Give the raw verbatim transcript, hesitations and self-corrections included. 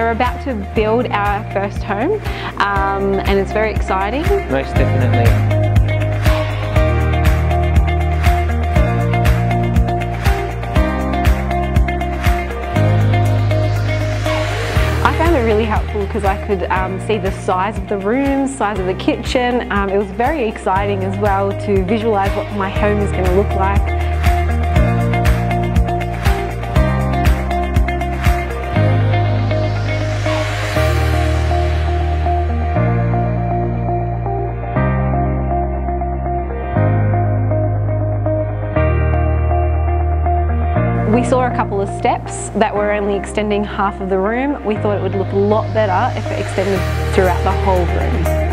we're about to build our first home, um, and it's very exciting. Most definitely. I found it really helpful because I could um, see the size of the rooms, size of the kitchen. Um, it was very exciting as well to visualise what my home is going to look like. We saw a couple of steps that were only extending half of the room. We thought it would look a lot better if it extended throughout the whole room.